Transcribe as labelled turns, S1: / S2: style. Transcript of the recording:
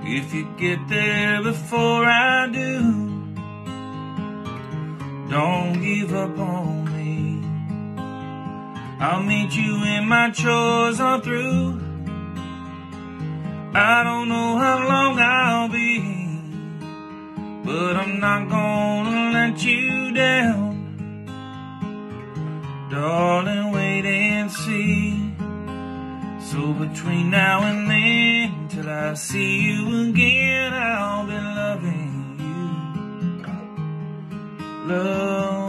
S1: If you get there before I do, don't give up on me. I'll meet you when my chores are through. I don't know how long I'll be, but I'm not gonna let you down. Darling, wait and see. So between now and then, till I see you again, I'll be loving you. Love